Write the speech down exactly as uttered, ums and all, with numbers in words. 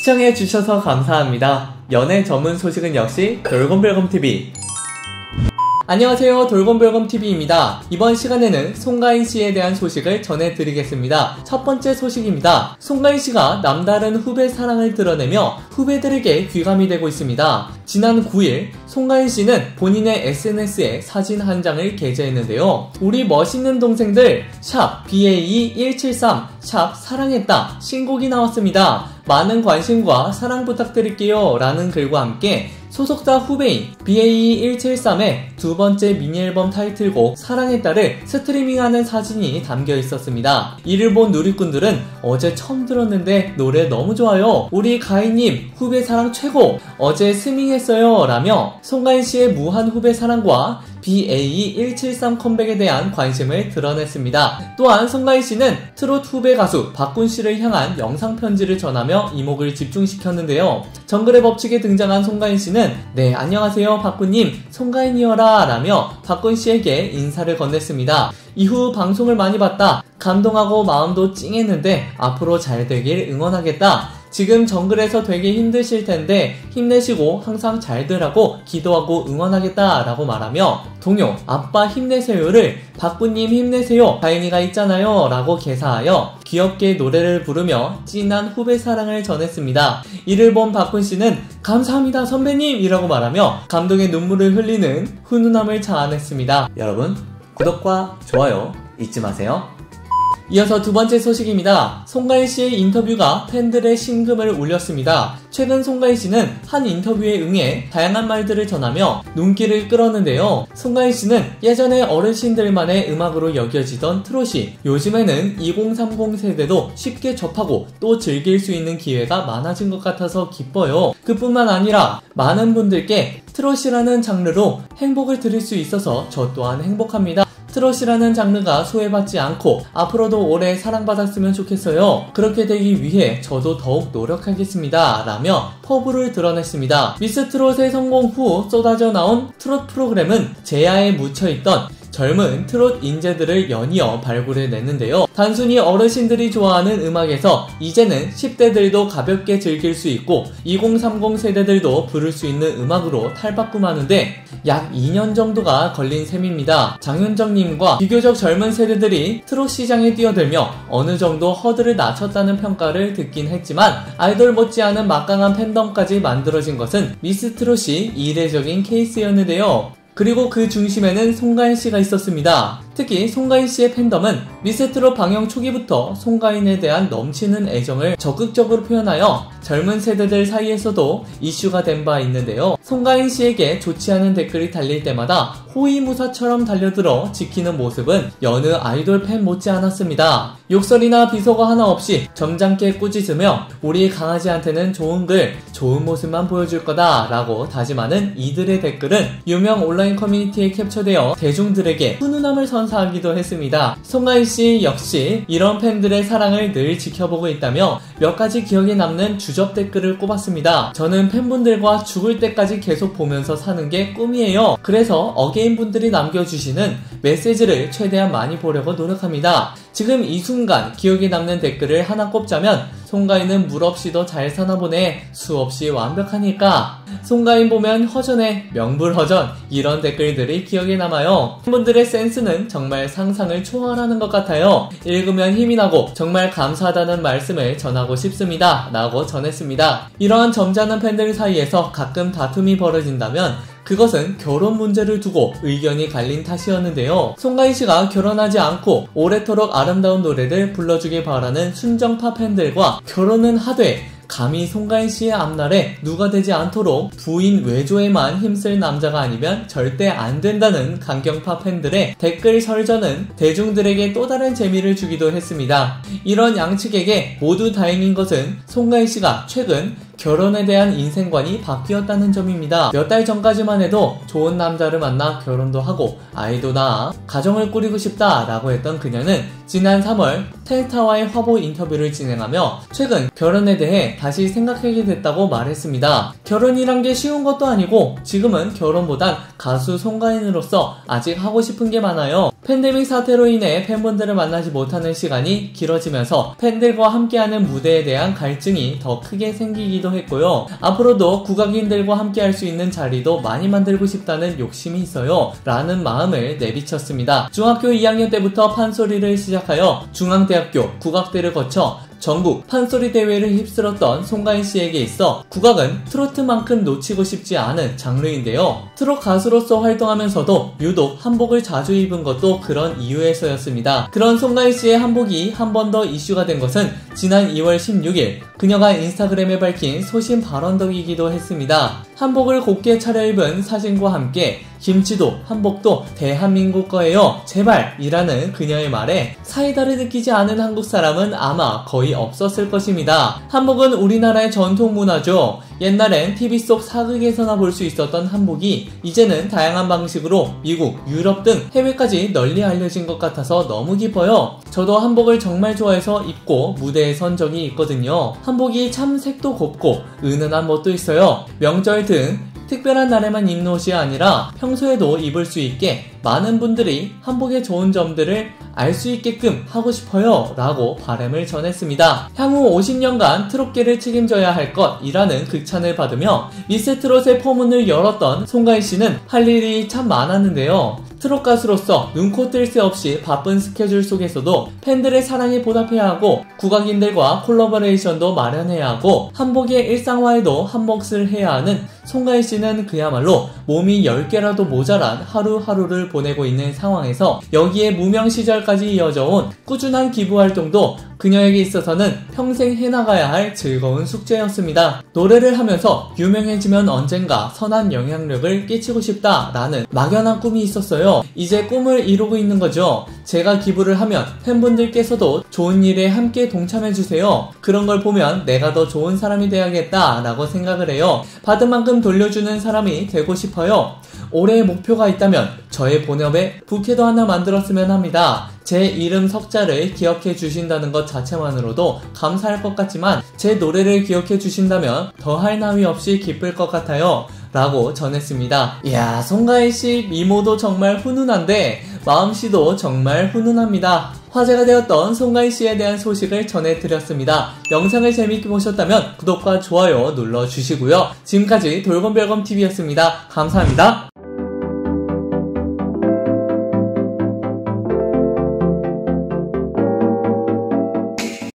시청해주셔서 감사합니다. 연애 전문 소식은 역시 돌곰별곰티비. 안녕하세요, 돌곰별곰티비입니다. 이번 시간에는 송가인씨에 대한 소식을 전해드리겠습니다. 첫 번째 소식입니다. 송가인씨가 남다른 후배 사랑을 드러내며 후배들에게 귀감이 되고 있습니다. 지난 구일 송가인씨는 본인의 에스엔에스에 사진 한 장을 게재했는데요. 우리 멋있는 동생들 샵 비에이 일칠삼 샵 사랑했다 신곡이 나왔습니다. 많은 관심과 사랑 부탁드릴게요 라는 글과 함께 소속사 후배인 비에이 일칠삼의 두 번째 미니앨범 타이틀곡 사랑했다를 스트리밍하는 사진이 담겨 있었습니다. 이를 본 누리꾼들은 어제 처음 들었는데 노래 너무 좋아요. 우리 가인님 후배 사랑 최고. 어제 스밍했어요 라며 송가인씨의 무한 후배 사랑과 비에이 일칠삼 컴백에 대한 관심을 드러냈습니다. 또한 송가인씨는 트롯 후배 가수 박군씨를 향한 영상 편지를 전하며 이목을 집중시켰는데요. 정글의 법칙에 등장한 송가인씨는 네 안녕하세요 박군님 송가인이여라 라며 박군씨에게 인사를 건넸습니다. 이후 방송을 많이 봤다. 감동하고 마음도 찡했는데 앞으로 잘 되길 응원하겠다. 지금 정글에서 되게 힘드실 텐데 힘내시고 항상 잘들 하고 기도하고 응원하겠다 라고 말하며 동요 아빠 힘내세요를 박군님 힘내세요 가인이가 있잖아요 라고 개사하여 귀엽게 노래를 부르며 찐한 후배 사랑을 전했습니다. 이를 본 박군씨는 감사합니다 선배님 이라고 말하며 감동의 눈물을 흘리는 훈훈함을 자아냈습니다. 여러분 구독과 좋아요 잊지 마세요. 이어서 두 번째 소식입니다. 송가인씨의 인터뷰가 팬들의 심금을 울렸습니다. 최근 송가인씨는 한 인터뷰에 응해 다양한 말들을 전하며 눈길을 끌었는데요. 송가인씨는 예전에 어르신들만의 음악으로 여겨지던 트롯이 요즘에는 이공삼공 세대도 쉽게 접하고 또 즐길 수 있는 기회가 많아진 것 같아서 기뻐요. 그뿐만 아니라 많은 분들께 트롯이라는 장르로 행복을 드릴 수 있어서 저 또한 행복합니다. 트롯이라는 장르가 소외받지 않고 앞으로도 오래 사랑받았으면 좋겠어요. 그렇게 되기 위해 저도 더욱 노력하겠습니다 라며 포부를 드러냈습니다. 미스트롯의 성공 후 쏟아져 나온 트롯 프로그램은 제야에 묻혀있던 젊은 트롯 인재들을 연이어 발굴해냈는데요. 단순히 어르신들이 좋아하는 음악에서 이제는 십 대들도 가볍게 즐길 수 있고 이공삼공 세대들도 부를 수 있는 음악으로 탈바꿈하는데 약 이 년 정도가 걸린 셈입니다. 장윤정님과 비교적 젊은 세대들이 트롯 시장에 뛰어들며 어느 정도 허들을 낮췄다는 평가를 듣긴 했지만 아이돌 못지않은 막강한 팬덤까지 만들어진 것은 미스트롯이 이례적인 케이스였는데요. 그리고 그 중심에는 송가인씨가 있었습니다. 특히 송가인씨의 팬덤은 미스트롯 방영 초기부터 송가인에 대한 넘치는 애정을 적극적으로 표현하여 젊은 세대들 사이에서도 이슈가 된 바 있는데요. 송가인씨에게 좋지 않은 댓글이 달릴 때마다 호위무사처럼 달려들어 지키는 모습은 여느 아이돌 팬 못지 않았습니다. 욕설이나 비속어 하나 없이 점잖게 꾸짖으며 우리 강아지한테는 좋은 글, 좋은 모습만 보여줄 거다 라고 다짐하는 이들의 댓글은 유명 온라인 커뮤니티에 캡처되어 대중들에게 훈훈함을 선사하기도 했습니다. 송가인씨 역시 이런 팬들의 사랑을 늘 지켜보고 있다며 몇 가지 기억에 남는 주접 댓글을 꼽았습니다. 저는 팬분들과 죽을 때까지 계속 보면서 사는 게 꿈이에요. 그래서 어게인분들이 남겨주시는 메시지를 최대한 많이 보려고 노력합니다. 지금 이 순간 기억에 남는 댓글을 하나 꼽자면 송가인은 물 없이도 잘 사나 보네. 수없이 완벽하니까. 송가인 보면 허전해. 명불허전. 이런 댓글들이 기억에 남아요. 팬분들의 센스는 정말 상상을 초월하는 것 같아요. 읽으면 힘이 나고 정말 감사하다는 말씀을 전하고 싶습니다. 라고 전했습니다. 이러한 점잖은 팬들 사이에서 가끔 다툼이 벌어진다면 그것은 결혼 문제를 두고 의견이 갈린 탓이었는데요. 송가인씨가 결혼하지 않고 오래도록 아름다운 노래를 불러주길 바라는 순정파 팬들과 결혼은 하되 감히 송가인씨의 앞날에 누가 되지 않도록 부인 외조에만 힘쓸 남자가 아니면 절대 안 된다는 강경파 팬들의 댓글 설전은 대중들에게 또 다른 재미를 주기도 했습니다. 이런 양측에게 모두 다행인 것은 송가인씨가 최근 결혼에 대한 인생관이 바뀌었다는 점입니다. 몇 달 전까지만 해도 좋은 남자를 만나 결혼도 하고 아이도 낳아 가정을 꾸리고 싶다 라고 했던 그녀는 지난 삼월 텔타와의 화보 인터뷰를 진행하며 최근 결혼에 대해 다시 생각하게 됐다고 말했습니다. 결혼이란 게 쉬운 것도 아니고 지금은 결혼보단 가수 송가인으로서 아직 하고 싶은 게 많아요. 팬데믹 사태로 인해 팬분들을 만나지 못하는 시간이 길어지면서 팬들과 함께하는 무대에 대한 갈증이 더 크게 생기기도 했고요. 앞으로도 국악인들과 함께할 수 있는 자리도 많이 만들고 싶다는 욕심이 있어요 라는 마음을 내비쳤습니다. 중학교 이 학년 때부터 판소리를 시작하여 중앙대학교 국악대를 거쳐 전국 판소리 대회를 휩쓸었던 송가인씨에게 있어 국악은 트로트만큼 놓치고 싶지 않은 장르인데요. 트롯 가수로서 활동하면서도 유독 한복을 자주 입은 것도 그런 이유에서였습니다. 그런 송가인씨의 한복이 한 번 더 이슈가 된 것은 지난 이월 십육일 그녀가 인스타그램에 밝힌 소신 발언 덕이기도 했습니다. 한복을 곱게 차려입은 사진과 함께 김치도 한복도 대한민국 거예요 제발 이라는 그녀의 말에 사이다를 느끼지 않은 한국 사람은 아마 거의 없었을 것입니다. 한복은 우리나라의 전통 문화죠. 옛날엔 티비 속 사극에서나 볼 수 있었던 한복이 이제는 다양한 방식으로 미국, 유럽 등 해외까지 널리 알려진 것 같아서 너무 기뻐요. 저도 한복을 정말 좋아해서 입고 무대에 선 적이 있거든요. 한복이 참 색도 곱고 은은한 멋도 있어요. 명절 등 특별한 날에만 입는 옷이 아니라 평소에도 입을 수 있게 많은 분들이 한복의 좋은 점들을 알 수 있게끔 하고 싶어요 라고 바람을 전했습니다. 향후 오십 년간 트롯계를 책임져야 할 것이라는 극찬을 받으며 미스 트롯의 포문을 열었던 송가인씨는 할 일이 참 많았는데요. 트롯 가수로서 눈코 뜰 새 없이 바쁜 스케줄 속에서도 팬들의 사랑에 보답해야 하고 국악인들과 콜라보레이션도 마련해야 하고 한복의 일상화에도 한 몫을 해야 하는 송가인씨는 그야말로 몸이 열 개라도 모자란 하루하루를 보내고 있는 상황에서 여기에 무명 시절까지 이어져온 꾸준한 기부활동도 그녀에게 있어서는 평생 해나가야 할 즐거운 숙제였습니다. 노래를 하면서 유명해지면 언젠가 선한 영향력을 끼치고 싶다라는 막연한 꿈이 있었어요. 이제 꿈을 이루고 있는 거죠. 제가 기부를 하면 팬분들께서도 좋은 일에 함께 동참해주세요. 그런 걸 보면 내가 더 좋은 사람이 돼야겠다라고 생각을 해요. 받은 만큼 돌려주는 사람이 되고 싶어요. 올해의 목표가 있다면 저의 본업에 부캐도 하나 만들었으면 합니다. 제 이름 석자를 기억해 주신다는 것 자체만으로도 감사할 것 같지만 제 노래를 기억해 주신다면 더할 나위 없이 기쁠 것 같아요 라고 전했습니다. 이야, 송가인씨 미모도 정말 훈훈한데 마음씨도 정말 훈훈합니다. 화제가 되었던 송가인씨에 대한 소식을 전해드렸습니다. 영상을 재밌게 보셨다면 구독과 좋아요 눌러주시고요. 지금까지 돌검별검티비였습니다. 감사합니다.